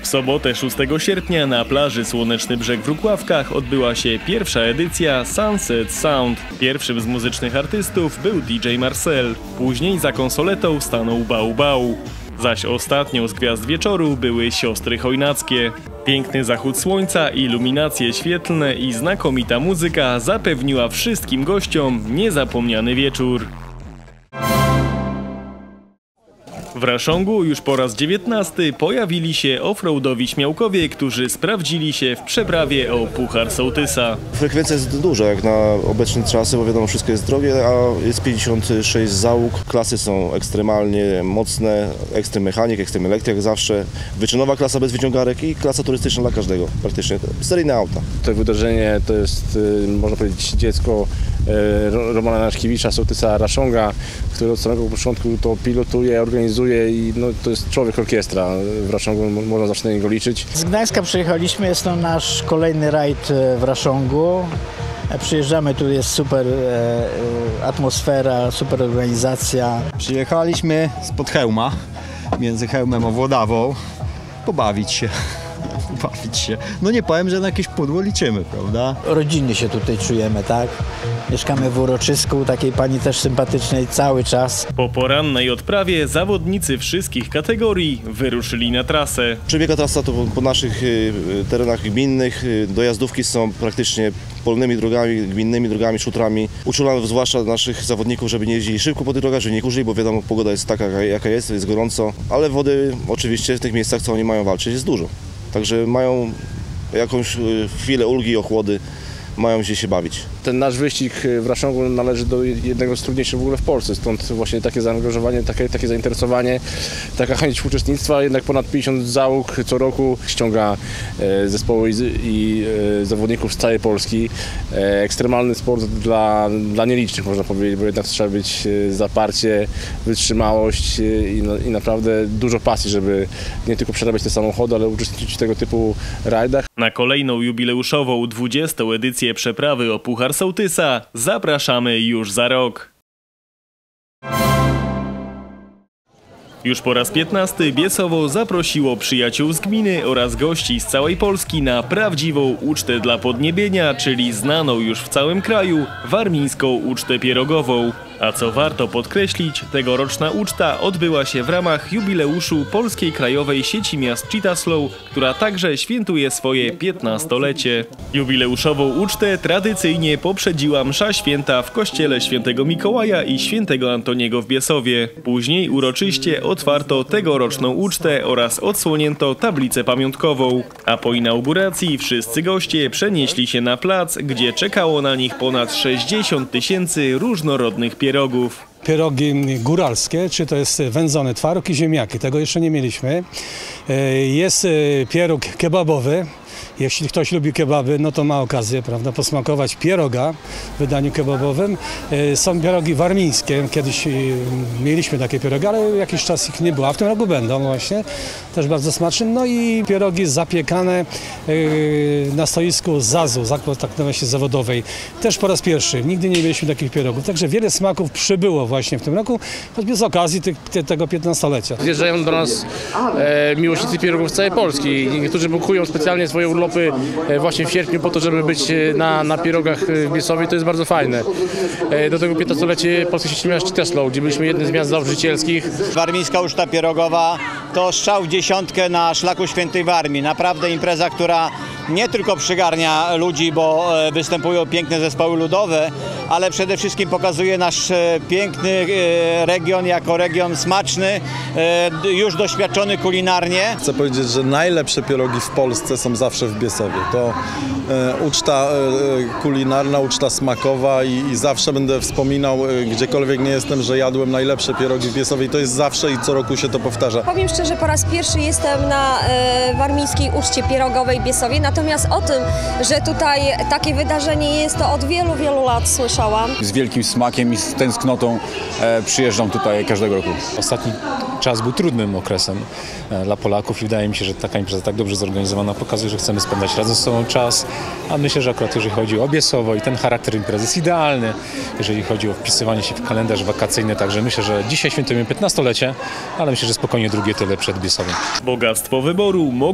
W sobotę 6 sierpnia na plaży Słoneczny Brzeg w Rukławkach odbyła się pierwsza edycja Sunset Sound. Pierwszym z muzycznych artystów był DJ Marcel. Później za konsoletą stanął Bał Bał. Zaś ostatnią z gwiazd wieczoru były Siostry Chojnackie. Piękny zachód słońca, iluminacje świetlne i znakomita muzyka zapewniła wszystkim gościom niezapomniany wieczór. W Raszongu już po raz 19 pojawili się offroadowi śmiałkowie, którzy sprawdzili się w przeprawie o Puchar Sołtysa. Frekwencja jest duża jak na obecne czasy, bo wiadomo, wszystko jest drogie, a jest 56 załóg. Klasy są ekstremalnie mocne, ekstrem mechanik, ekstrem elektryk jak zawsze. Wyczynowa klasa bez wyciągarek i klasa turystyczna dla każdego praktycznie. Seryjne auta. To wydarzenie to jest, można powiedzieć, dziecko Romana Naszkiewicza, sołtysa Raszonga, który od samego początku to pilotuje, organizuje i no, to jest człowiek orkiestra. W Raszongu można zawsze na niego liczyć. Z Gdańska przyjechaliśmy, jest to nasz kolejny rajd w Raszongu. Przyjeżdżamy, tu jest super atmosfera, super organizacja. Przyjechaliśmy spod Chełma, między Chełmem a Włodawą, pobawić się. No nie powiem, że na jakieś pudło liczymy, prawda? Rodzinnie się tutaj czujemy, tak? Mieszkamy w Uroczysku, takiej pani też sympatycznej cały czas. Po porannej odprawie zawodnicy wszystkich kategorii wyruszyli na trasę. Przebiega trasa to po naszych terenach gminnych. Dojazdówki są praktycznie polnymi drogami, gminnymi drogami, szutrami. Uczulano zwłaszcza naszych zawodników, żeby nie jeździli szybko po tych drogach, żeby nie kurzyli, bo wiadomo, pogoda jest taka, jaka jest gorąco. Ale wody oczywiście w tych miejscach, co oni mają walczyć, jest dużo. Także mają jakąś chwilę ulgi i ochłody, mają gdzie się bawić. Ten nasz wyścig w Raszongu należy do jednego z trudniejszych w ogóle w Polsce, stąd właśnie takie zaangażowanie, takie zainteresowanie, taka chęć uczestnictwa. Jednak ponad 50 załóg co roku ściąga zespoły i zawodników z całej Polski. Ekstremalny sport dla nielicznych, można powiedzieć, bo jednak trzeba być zaparcie, wytrzymałość i naprawdę dużo pasji, żeby nie tylko przerabiać te samochody, ale uczestniczyć w tego typu rajdach. Na kolejną jubileuszową 20. edycję przeprawy o Puchar Sołtysa zapraszamy już za rok. Już po raz 15 Biesowo zaprosiło przyjaciół z gminy oraz gości z całej Polski na prawdziwą ucztę dla podniebienia, czyli znaną już w całym kraju warmińską ucztę pierogową. A co warto podkreślić, tegoroczna uczta odbyła się w ramach jubileuszu Polskiej Krajowej Sieci Miast Citaslow, która także świętuje swoje 15-lecie. Jubileuszową ucztę tradycyjnie poprzedziła msza święta w kościele Świętego Mikołaja i Świętego Antoniego w Biesowie. Później uroczyście otwarto tegoroczną ucztę oraz odsłonięto tablicę pamiątkową. A po inauguracji wszyscy goście przenieśli się na plac, gdzie czekało na nich ponad 60 000 różnorodnych pierogów. Pierogi góralskie, czy to jest wędzony twaróg i ziemniaki, tego jeszcze nie mieliśmy. Jest pieróg kebabowy. Jeśli ktoś lubi kebaby, no to ma okazję, prawda, posmakować pieroga w wydaniu kebabowym. Są pierogi warmińskie, kiedyś mieliśmy takie pierogi, ale jakiś czas ich nie było, a w tym roku będą właśnie, też bardzo smaczne. No i pierogi zapiekane na stoisku ZAZ-u, Zakład Aktywności Zawodowej, też po raz pierwszy, nigdy nie mieliśmy takich pierogów, także wiele smaków przybyło właśnie w tym roku, choćby z okazji tego 15-lecia. Zjeżdżają do nas miłośnicy pierogów z całej Polski, niektórzy bukują specjalnie swoje urlopy właśnie w sierpniu po to, żeby być na pierogach w Biesowie, to jest bardzo fajne. Do tego 15-lecie Polskiej Sieci Miast Citaslow, gdzie byliśmy jednym z miast założycielskich. Warmińska uczta pierogowa to strzał w dziesiątkę na szlaku Świętej Warmii. Naprawdę impreza, która nie tylko przygarnia ludzi, bo występują piękne zespoły ludowe, ale przede wszystkim pokazuje nasz piękny region jako region smaczny, już doświadczony kulinarnie. Chcę powiedzieć, że najlepsze pierogi w Polsce są zawsze w Biesowie. To uczta kulinarna, uczta smakowa i zawsze będę wspominał, gdziekolwiek nie jestem, że jadłem najlepsze pierogi w Biesowie i to jest zawsze i co roku się to powtarza. Powiem szczerze, po raz pierwszy jestem na warmińskiej uczcie pierogowej w Biesowie, natomiast o tym, że tutaj takie wydarzenie jest, to od wielu, wielu lat słyszałam. Z wielkim smakiem i z tęsknotą przyjeżdżam tutaj każdego roku. Ostatni czas był trudnym okresem dla Polaków i wydaje mi się, że taka impreza tak dobrze zorganizowana pokazuje, że chcemy spędzać razem z sobą czas, a myślę, że akurat jeżeli chodzi o Biesowo i ten charakter imprezy jest idealny, jeżeli chodzi o wpisywanie się w kalendarz wakacyjny, także myślę, że dzisiaj świętujemy 15-lecie, ale myślę, że spokojnie drugie tyle przed Biesowem. Bogactwo wyboru mogło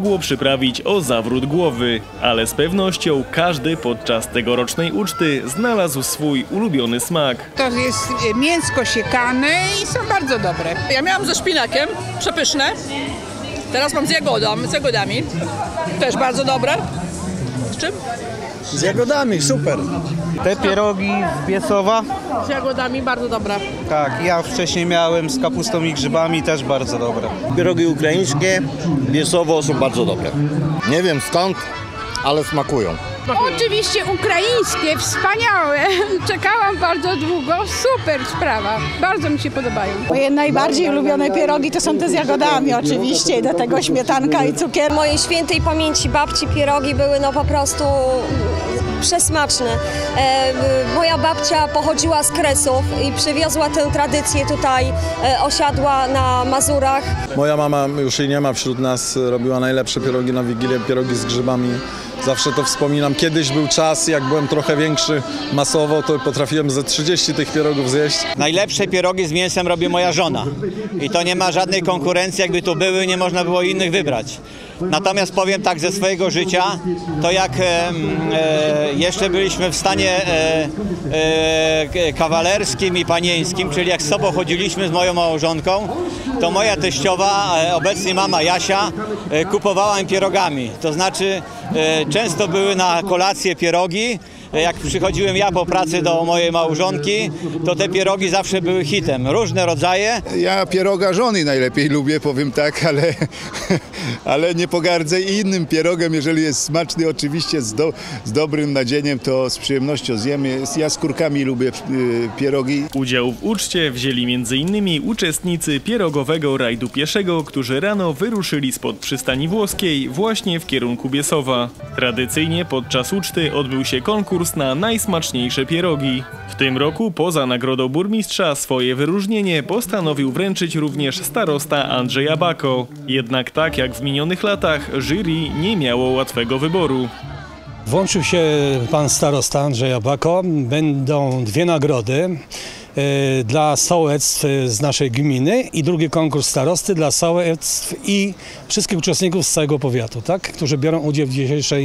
mogło przyprawić o zawrót głowy, ale z pewnością każdy podczas tegorocznej uczty znalazł swój ulubiony smak. To jest mięsko siekane i są bardzo dobre. Ja miałam ze szpinakiem, przepyszne. Teraz mam z jagodami. Też bardzo dobre. Z czym? Z jagodami, super. Te pierogi z Biesowa? Z jagodami bardzo dobre. Tak, ja wcześniej miałem z kapustą i grzybami, też bardzo dobre. Pierogi ukraińskie, Biesowo są bardzo dobre. Nie wiem skąd, ale smakują. Oczywiście ukraińskie, wspaniałe. Czekałam bardzo długo, super sprawa. Bardzo mi się podobają. Moje najbardziej ulubione pierogi to są te z jagodami oczywiście i do tego śmietanka i cukier. Mojej świętej pamięci babci pierogi były po prostu przesmaczne. Moja babcia pochodziła z Kresów i przywiozła tę tradycję tutaj, osiadła na Mazurach. Moja mama, już jej nie ma wśród nas, robiła najlepsze pierogi na Wigilię, pierogi z grzybami. Zawsze to wspominam. Kiedyś był czas, jak byłem trochę większy masowo, to potrafiłem ze 30 tych pierogów zjeść. Najlepsze pierogi z mięsem robi moja żona. I to nie ma żadnej konkurencji, jakby tu były, nie można było innych wybrać. Natomiast powiem tak ze swojego życia, to jak jeszcze byliśmy w stanie kawalerskim i panieńskim, czyli jak z sobą chodziliśmy z moją małżonką, to moja teściowa, obecnie mama Jasia, kupowała mi pierogami. To znaczy często były na kolację pierogi. Jak przychodziłem ja po pracy do mojej małżonki, to te pierogi zawsze były hitem. Różne rodzaje. Ja pieroga żony najlepiej lubię, powiem tak, ale nie pogardzę i innym pierogiem, jeżeli jest smaczny, oczywiście z dobrym nadzieniem, to z przyjemnością zjemy. Ja z kurkami lubię pierogi. Udział w uczcie wzięli m.in. uczestnicy pierogowego rajdu pieszego, którzy rano wyruszyli spod przystani włoskiej właśnie w kierunku Biesowa. Tradycyjnie podczas uczty odbył się konkurs na najsmaczniejsze pierogi. W tym roku poza nagrodą burmistrza swoje wyróżnienie postanowił wręczyć również starosta Andrzej Abako. Jednak tak jak w minionych latach, jury nie miało łatwego wyboru. Włączył się pan starosta Andrzej Abako. Będą dwie nagrody dla sołectw z naszej gminy i drugi konkurs starosty dla sołectw i wszystkich uczestników z całego powiatu, tak? Którzy biorą udział w dzisiejszej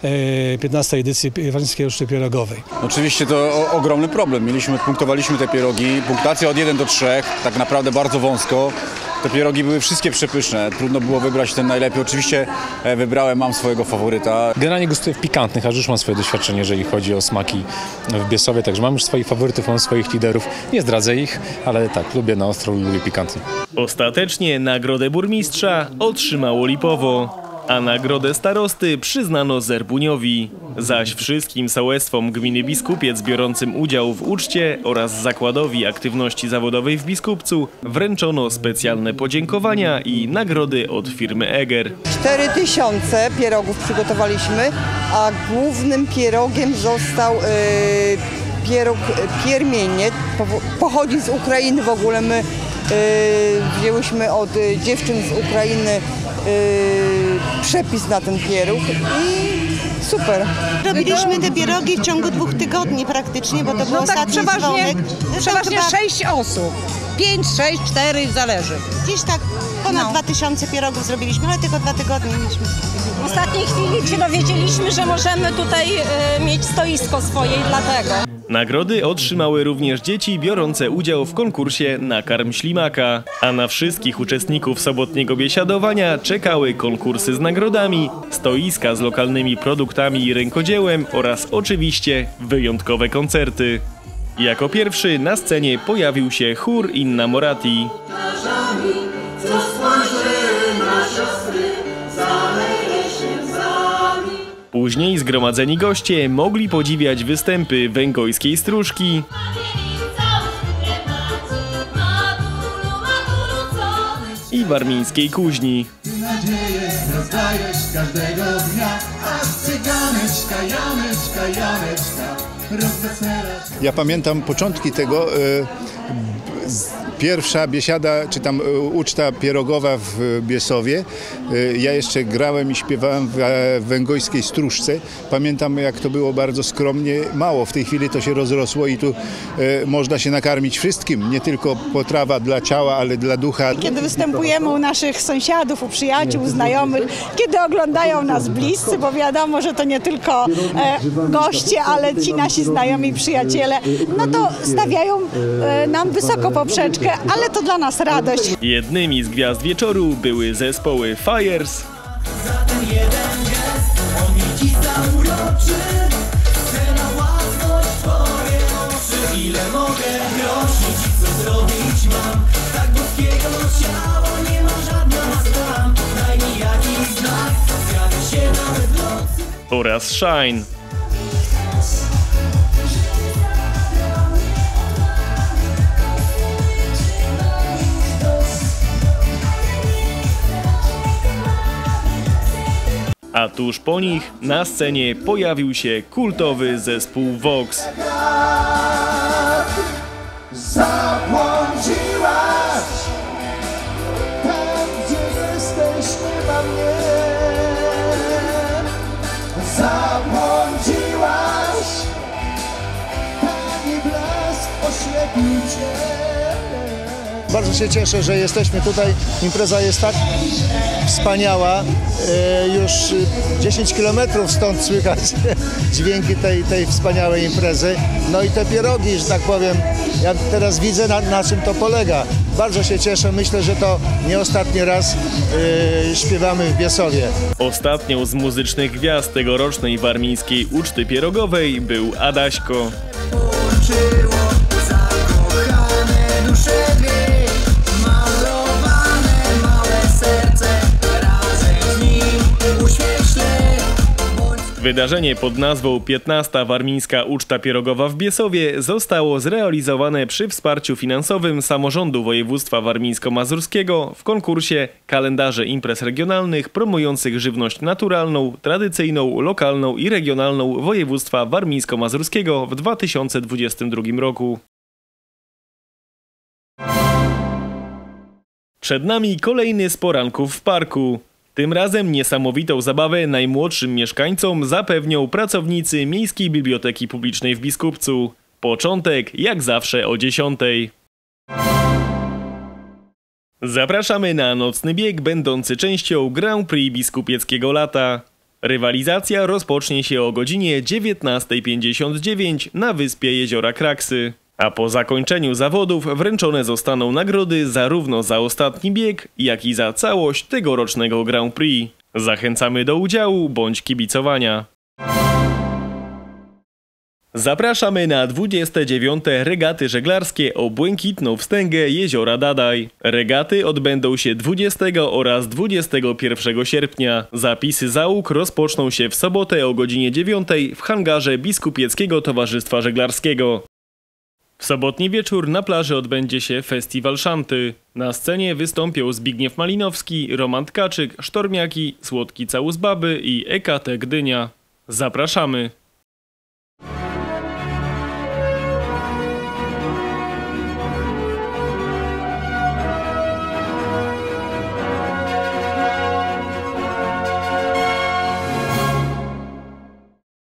15. edycji Warmińskiej Uczty Pierogowej. Oczywiście to ogromny problem. Punktowaliśmy te pierogi, punktacja od 1 do 3, tak naprawdę bardzo wąsko. Te pierogi były wszystkie przepyszne, trudno było wybrać ten najlepiej. Oczywiście wybrałem, mam swojego faworyta. Generalnie gustuję w pikantnych, aż już mam swoje doświadczenie, jeżeli chodzi o smaki w Biesowie, także mam już swoich faworytów, mam swoich liderów. Nie zdradzę ich, ale tak, lubię na ostro, lubię pikantnie. Ostatecznie nagrodę burmistrza otrzymało Lipowo, a nagrodę starosty przyznano Zerbuniowi. Zaś wszystkim sołectwom gminy Biskupiec biorącym udział w uczcie oraz Zakładowi Aktywności Zawodowej w Biskupcu wręczono specjalne podziękowania i nagrody od firmy Eger. 4000 pierogów przygotowaliśmy, a głównym pierogiem został pieróg piermienie. Pochodzi z Ukrainy w ogóle. My wzięłyśmy od dziewczyn z Ukrainy przepis na ten pieróg i super. Robiliśmy te pierogi w ciągu 2 tygodni praktycznie, bo to był ostatni dzwonek. Przeważnie 6 osób. 5, 6, 4, zależy. Gdzieś tak ponad 2000 pierogów zrobiliśmy, ale tylko 2 tygodnie mieliśmy. W ostatniej chwili się dowiedzieliśmy, że możemy tutaj mieć stoisko swoje i dlatego. Nagrody otrzymały również dzieci biorące udział w konkursie Nakarm Ślimaka, a na wszystkich uczestników sobotniego biesiadowania czekały konkursy z nagrodami, stoiska z lokalnymi produktami i rękodziełem oraz oczywiście wyjątkowe koncerty. Jako pierwszy na scenie pojawił się chór Inna Morati. Później zgromadzeni goście mogli podziwiać występy węgojskiej stróżki i warmińskiej kuźni. Ja pamiętam początki tego. pierwsza biesiada, czy tam uczta pierogowa w Biesowie. Ja jeszcze grałem i śpiewałem w węgojskiej Stróżce. Pamiętam, jak to było bardzo skromnie, mało. W tej chwili to się rozrosło i tu można się nakarmić wszystkim. Nie tylko potrawa dla ciała, ale dla ducha. Kiedy występujemy u naszych sąsiadów, u przyjaciół, znajomych, kiedy oglądają nas bliscy, bo wiadomo, że to nie tylko goście, ale ci nasi znajomi i przyjaciele, no to stawiają nam wysoko poprzeczkę, ale to dla nas radość. Jednymi z gwiazd wieczoru były zespoły Fires, Za ten jeden gest on mnie dziś zauroczy. Chcę na własność twoje oczy. Ile mogę prosić, co zrobić mam? Tak boskiego ciała nie ma żadna z nam. Daj mi jakiś znak, zjawię się nawet w nocy. oraz Shine. A tuż po nich na scenie pojawił się kultowy zespół Vox. Zabłądziłaś, tam gdzie jesteś, nie ma mnie. Zabłądziłaś, taki blask oślepił cię. Bardzo się cieszę, że jesteśmy tutaj. Impreza jest tak wspaniała. Już 10 km stąd słychać dźwięki tej wspaniałej imprezy. No i te pierogi, że tak powiem, ja teraz widzę na czym to polega. Bardzo się cieszę. Myślę, że to nie ostatni raz śpiewamy w Biesowie. Ostatnią z muzycznych gwiazd tegorocznej warmińskiej uczty pierogowej był Adaśko. Zakochane dusze dwie, malowane małe serce, razem z nim uśmiech się. Wydarzenie pod nazwą 15. Warmińska Uczta Pierogowa w Biesowie zostało zrealizowane przy wsparciu finansowym Samorządu Województwa Warmińsko-Mazurskiego w konkursie Kalendarze Imprez Regionalnych promujących żywność naturalną, tradycyjną, lokalną i regionalną województwa warmińsko-mazurskiego w 2022 roku. Przed nami kolejny z poranków w parku. Tym razem niesamowitą zabawę najmłodszym mieszkańcom zapewnią pracownicy Miejskiej Biblioteki Publicznej w Biskupcu. Początek jak zawsze o 10. Zapraszamy na nocny bieg będący częścią Grand Prix Biskupieckiego Lata. Rywalizacja rozpocznie się o godzinie 19:59 na wyspie Jeziora Kraksy. A po zakończeniu zawodów wręczone zostaną nagrody zarówno za ostatni bieg, jak i za całość tegorocznego Grand Prix. Zachęcamy do udziału bądź kibicowania. Zapraszamy na 29. regaty żeglarskie o błękitną wstęgę Jeziora Dadaj. Regaty odbędą się 20 oraz 21 sierpnia. Zapisy załóg rozpoczną się w sobotę o godzinie 9 w hangarze Biskupieckiego Towarzystwa Żeglarskiego. W sobotni wieczór na plaży odbędzie się Festiwal Szanty. Na scenie wystąpią Zbigniew Malinowski, Roman Tkaczyk, Sztormiaki, Słodki Całus Baby i EKT Gdynia. Zapraszamy!